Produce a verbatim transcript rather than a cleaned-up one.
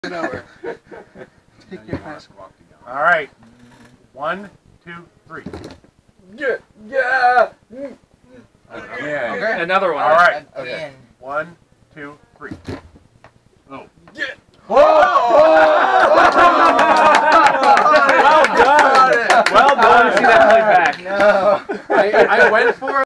Take your mask. All right. One, two, three. Yeah. Yeah. Yeah. Okay. Another one. All right. Okay. One, two, three. Oh. Yeah. Whoa! Well done. Well done. I want to see that play back. No. I, I went for